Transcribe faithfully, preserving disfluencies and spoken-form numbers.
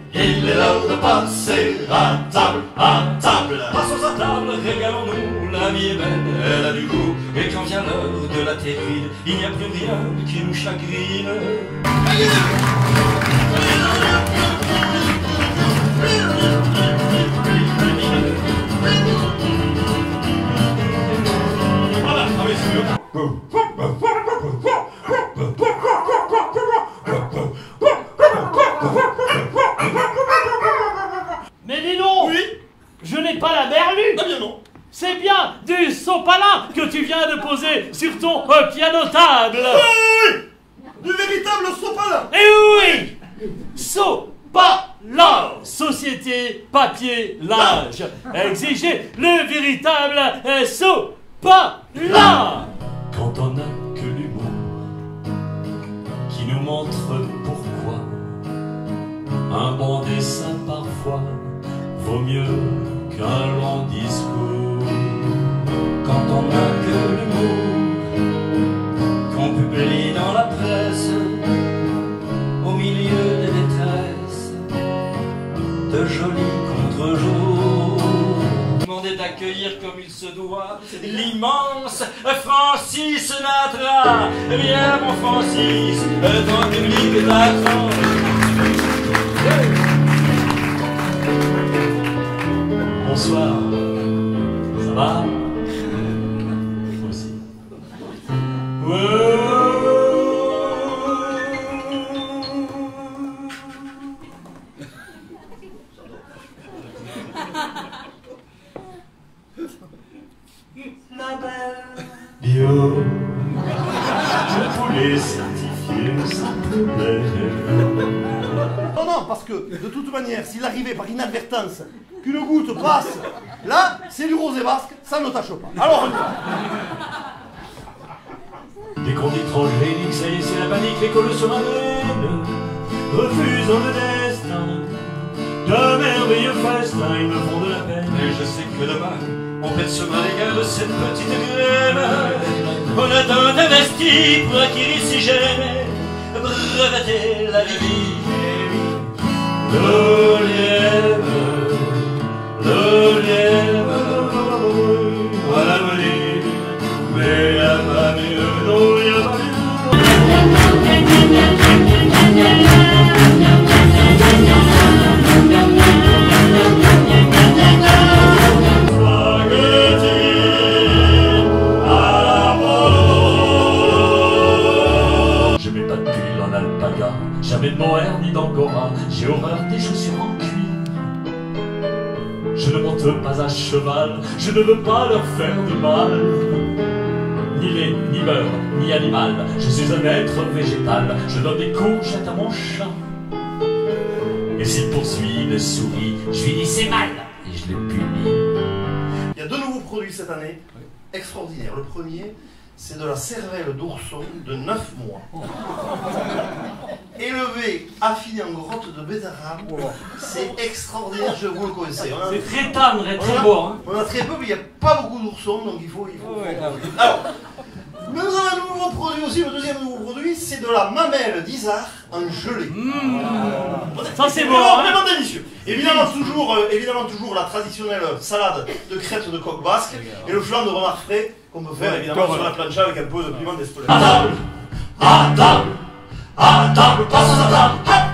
Il est l'heure de passer à table, à table. Passons à table, régalons-nous, la vie est belle, elle a du goût. Et quand vient l'heure de la terrine, il n'y a plus rien qui nous chagrine. Voilà, ah oui, c'est mieux. Mais dis donc, oui, je n'ai pas la berlue. Ah bien non. C'est bien du sopalin que tu viens de poser sur ton euh, piano-table. Oui, du véritable sopalin. Eh oui, sopalin, société papier linge. Exigez le véritable euh, sopalin. Quand on n'a que l'humour qui nous montre pourquoi un bon dessin parfois vaut mieux qu'un long discours. Quand on n'a que l'humour qu'on publie dans la presse au milieu des détresses de jolis contre-jours. Demandez d'accueillir comme il se doit l'immense Francis Sinatra. Eh bien mon Francis, ton public est à cran. Bonsoir, ça va? Moi aussi. La belle bio, le poulet certifié, ça peut plaire. Non, non, parce que de toute manière, s'il arrivait par inadvertance qu'une goutte passe, là, c'est du rosé basque, ça ne tâche pas. Alors, on y va. Dès qu'on dit transgénique, ça y est, c'est la panique, les colleux se ramènent, refusant le destin. De merveilleux festins, ils me font de la peine. Et je sais que demain, on pèsera les gars de cette petite graine. On a tant investi pour acquérir si jamais, breveter la vie. Le lièvre, le lièvre, voilà le livre, mais y'a pas mieux, non y'a pas mieux. Je mets pas de pull en alpaga, jamais de mohair ni d'angora, j'ai horreur des chaussures en cuir. Je ne monte pas à cheval, je ne veux pas leur faire du mal. Ni lait, ni beurre, ni animal, je suis un être végétal. Je donne des courgettes à mon chat. Et s'il poursuit les souris, je lui dis c'est mal, et je le punis. Il y a deux nouveaux produits cette année, extraordinaires. Le premier, c'est de la cervelle d'ourson de neuf mois. Élevée, affinée en grotte de betterave. C'est extraordinaire, je vous le conseille. On a, C'est très tendre et on très a- beau. Hein. on a très peu, mais il n'y a pas beaucoup d'oursons, donc il faut... Il faut, Ouais, faut- ah oui. Alors, nous avons un nouveau produit aussi, le deuxième nouveau produit, c'est de la mamelle d'Isard en gelée. Mmh. Ah. Ça, c'est bon, Vraiment, hein. vraiment délicieux. Évidemment toujours, euh, évidemment toujours la traditionnelle salade de crête de coq basque et le flan de renard frais qu'on peut faire évidemment sur la plancha avec un peu de piment d'Espelette. À table, à table, à table, passons à table.